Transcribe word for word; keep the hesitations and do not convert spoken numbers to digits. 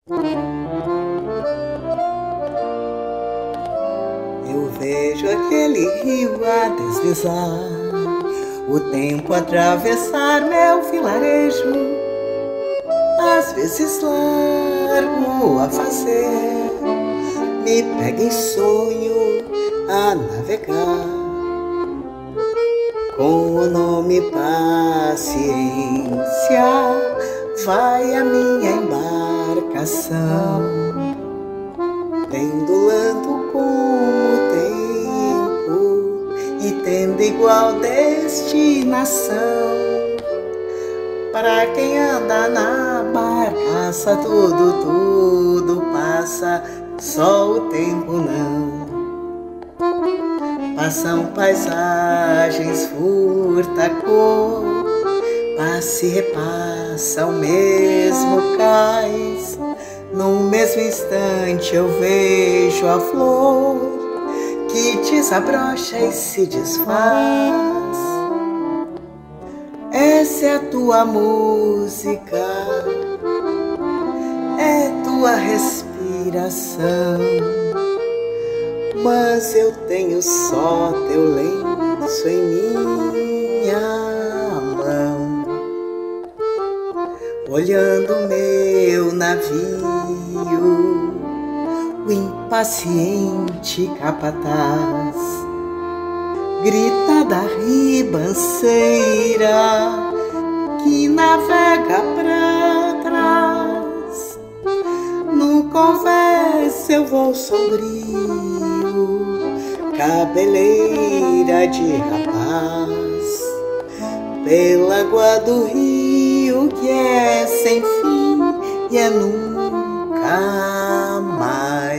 Eu vejo aquele rio a deslizar, o tempo atravessar meu vilarejo. Às vezes largo a fazer, me pega em sonho a navegar, com o nome paciência vai a minha embarcação, pendulando com o tempo e tendo igual destinação. Para quem anda na barcaça, tudo, tudo passa, só o tempo não. Passam paisagens, furta cor, passa e repassa o mesmo cais. No mesmo instante eu vejo a flor que desabrocha e se desfaz. Essa é a tua música, é tua respiração, mas eu tenho só teu lenço em minha mão. Olhando meu navio, o impaciente capataz grita da ribanceira que navega pra trás. No convés eu vou sombrio, cabeleira de rapaz, pela água do rio que é sem fim e é nunca mais.